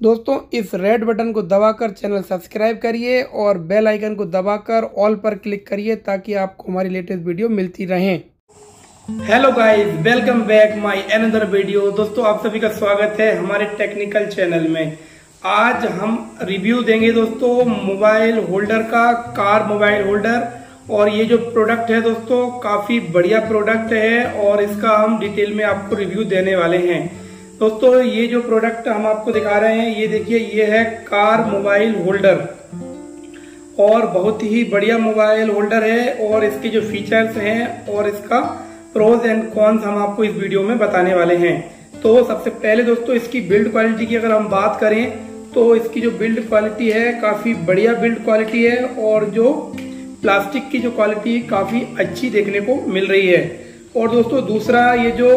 दोस्तों इस red button को दबाकर चैनल सब्सक्राइब करिए और बेल आइकन को दबाकर ऑल पर क्लिक करिए ताकि आपको हमारी लेटेस्ट वीडियो मिलती रहें। Hello guys, welcome back my another video. दोस्तों आप सभी का स्वागत है हमारे टेक्निकल चैनल में। आज हम रिव्यू देंगे दोस्तों मोबाइल होल्डर का, कार मोबाइल होल्डर। और ये जो प्रोडक्ट है दोस्तों काफी बढ़िया प्रोडक्ट है और इसका हम डिटेल में आपको रिव्यू देने वाले हैं। दोस्तों ये जो प्रोडक्ट हम आपको दिखा रहे हैं, ये देखिए, ये है कार मोबाइल होल्डर और बहुत ही बढ़िया मोबाइल होल्डर है। और इसके जो फीचर्स हैं और इसका प्रोज एंड कॉन्स हम आपको इस वीडियो में बताने वाले हैं। तो सबसे पहले दोस्तों इसकी बिल्ड क्वालिटी की अगर हम बात करें तो इसकी जो बिल्ड क्वालिटी है काफी बढ़िया बिल्ड क्वालिटी है और जो प्लास्टिक की जो क्वालिटी काफी अच्छी देखने को मिल रही है। और दोस्तों दूसरा, ये जो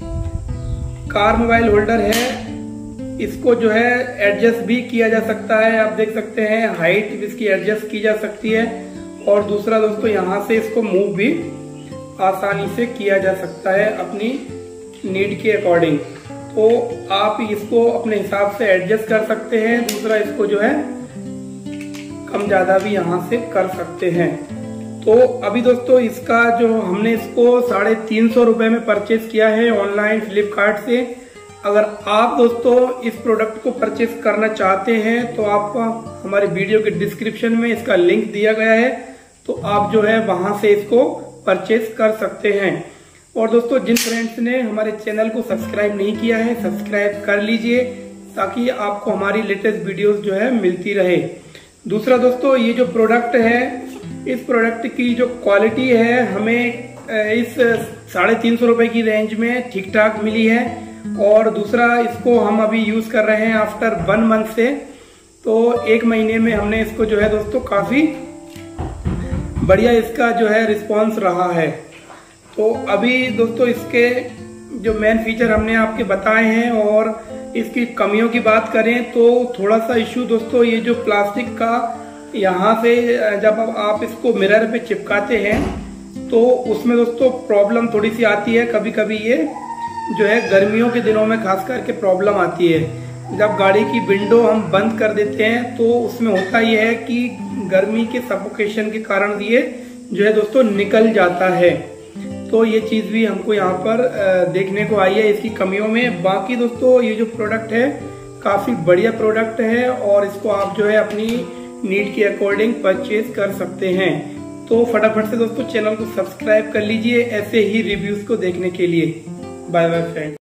कार मोबाइल होल्डर है इसको जो है एडजस्ट भी किया जा सकता है। आप देख सकते हैं हाइट इसकी एडजस्ट की जा सकती है। और दूसरा दोस्तों यहाँ से इसको मूव भी आसानी से किया जा सकता है अपनी नीड के अकॉर्डिंग। तो आप इसको अपने हिसाब से एडजस्ट कर सकते हैं। दूसरा, इसको जो है कम ज्यादा भी यहाँ से कर सकते हैं। तो अभी दोस्तों इसका जो हमने इसको 350 रुपए में परचेज किया है ऑनलाइन फ्लिपकार्ट से। अगर आप दोस्तों इस प्रोडक्ट को परचेज करना चाहते हैं तो आप हमारे वीडियो के डिस्क्रिप्शन में इसका लिंक दिया गया है, तो आप जो है वहां से इसको परचेज कर सकते हैं। और दोस्तों जिन फ्रेंड्स ने हमारे चैनल को सब्सक्राइब नहीं किया है, सब्सक्राइब कर लीजिए ताकि आपको हमारी लेटेस्ट वीडियोस जो है मिलती रहे। दूसरा दोस्तों, ये जो प्रोडक्ट है, इस प्रोडक्ट की जो क्वालिटी है हमें इस 350 रुपए की रेंज में ठीक ठाक मिली है। और दूसरा, इसको हम अभी यूज कर रहे हैं आफ्टर 1 मंथ से। तो 1 महीने में हमने इसको जो है दोस्तों काफी बढ़िया इसका जो है रिस्पॉन्स रहा है। तो अभी दोस्तों इसके जो मेन फीचर हमने आपके बताए हैं और इसकी कमियों की बात करें तो थोड़ा सा इश्यू दोस्तों, ये जो प्लास्टिक का यहाँ से जब आप इसको मिरर पे चिपकाते हैं तो उसमें दोस्तों प्रॉब्लम थोड़ी सी आती है। कभी कभी ये जो है गर्मियों के दिनों में खास करके प्रॉब्लम आती है। जब गाड़ी की विंडो हम बंद कर देते हैं तो उसमें होता यह है कि गर्मी के सफोकेशन के कारण ये जो है दोस्तों निकल जाता है। तो ये चीज भी हमको यहाँ पर देखने को आई है इसकी कमियों में। बाकी दोस्तों ये जो प्रोडक्ट है काफी बढ़िया प्रोडक्ट है और इसको आप जो है अपनी नीड के अकॉर्डिंग परचेज कर सकते हैं। तो फटाफट से दोस्तों चैनल को सब्सक्राइब कर लीजिए ऐसे ही रिव्यूज को देखने के लिए। Bye bye friend.